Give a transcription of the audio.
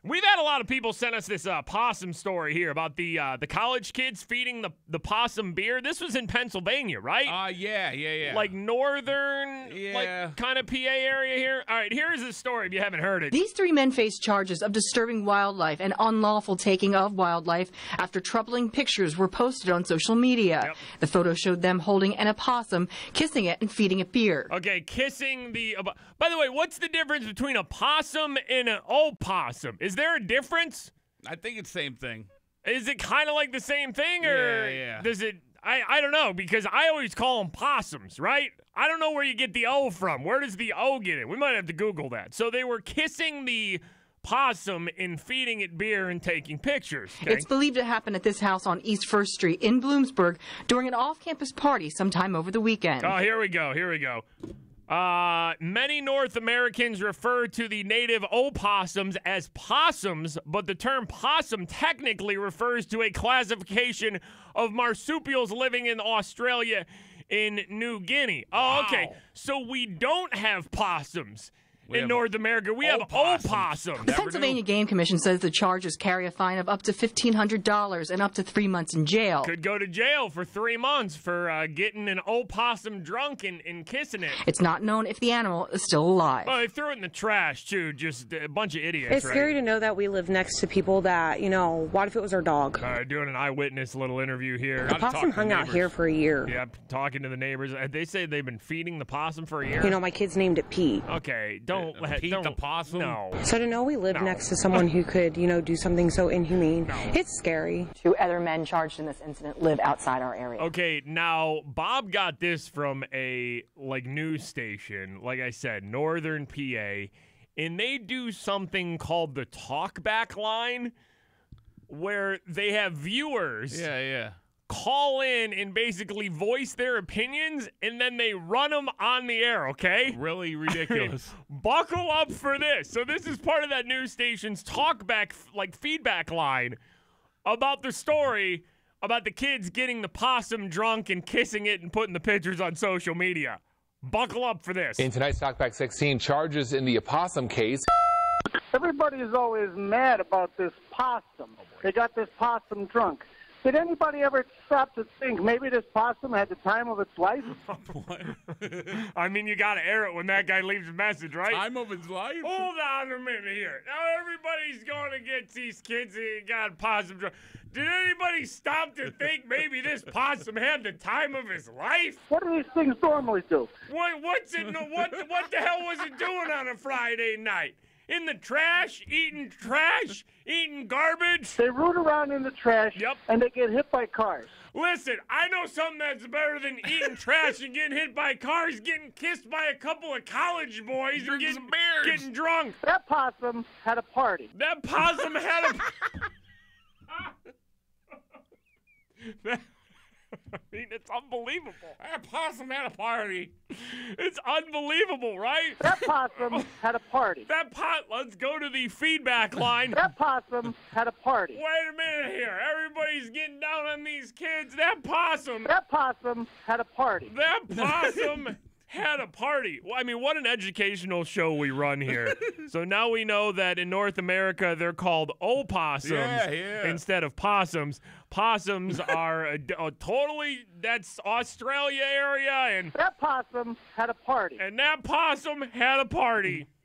We've had a lot of people send us this possum story here about the college kids feeding the possum beer. This was in Pennsylvania, right? Yeah. Like northern, Yeah. like kind of PA area here. All right, here's the story if you haven't heard it. These 3 men face charges of disturbing wildlife and unlawful taking of wildlife after troubling pictures were posted on social media. Yep. The photo showed them holding an opossum, kissing it, and feeding it beer. Okay, kissing the... by the way, what's the difference between a possum and an opossum? Is there a difference? I think it's the same thing. Is it kind of like the same thing, or Yeah. does it... I don't know, because I always call them possums, right? I don't know where you get the O from. Where does the O get it? We might have to Google that. So they were kissing the possum and feeding it beer and taking pictures. Okay? It's believed to happen at this house on East 1st Street in Bloomsburg during an off-campus party sometime over the weekend. Oh, here we go. Many North Americans refer to the native opossums as possums, but the term possum technically refers to a classification of marsupials living in Australia and New Guinea. Oh, okay. Wow. So we don't have possums We in have North America. We have opossums. The Pennsylvania Game Commission says the charges carry a fine of up to $1,500 and up to 3 months in jail. Could go to jail for 3 months for getting an opossum drunk and kissing it. It's not known if the animal is still alive. Well, they threw it in the trash, too. Just a bunch of idiots. It's scary to know that we live next to people that, what if it was our dog? Doing an eyewitness little interview here. The possum hung out here for a year. Yeah, talking to the neighbors. They say they've been feeding the possum for a year. My kids named it Pete. Okay, don't Pete the possum? No. So to know we live next to someone who could, do something so inhumane, it's scary. 2 other men charged in this incident live outside our area. Okay, now Bob got this from a news station, like I said, Northern PA, and they do something called the talkback line, where they have viewers Yeah. call in and basically voice their opinions, and then they run them on the air, okay? Really ridiculous. Buckle up for this. So this is part of that news station's talkback, feedback line about the story about the kids getting the possum drunk and kissing it and putting the pictures on social media. Buckle up for this. In tonight's Talkback 16, charges in the opossum case. Everybody is always mad about this possum. They got this possum drunk. Did anybody ever stop to think maybe this possum had the time of its life? What? I mean, you got to air it when that guy leaves a message, right? Time of his life? Hold on a minute here. Now everybody's going to get these kids that got possum drunk. Did anybody stop to think maybe this possum had the time of his life? What do these things normally do? What the hell was it doing on a Friday night? In the trash, eating garbage? They root around in the trash, Yep. and they get hit by cars. Listen, I know something that's better than eating trash and getting hit by cars, getting kissed by a couple of college boys and Drinking some beers. getting drunk. That possum had a party. That possum had a... I mean, it's unbelievable. That possum had a party. It's unbelievable, right? That possum had a party. Let's go to the feedback line. That possum had a party. Wait a minute here. Everybody's getting down on these kids. That possum had a party. That possum had a party. Well, I mean, what an educational show we run here. So now we know that in North America, they're called opossums instead of possums. Possums are that's Australia area. And that possum had a party. And that possum had a party.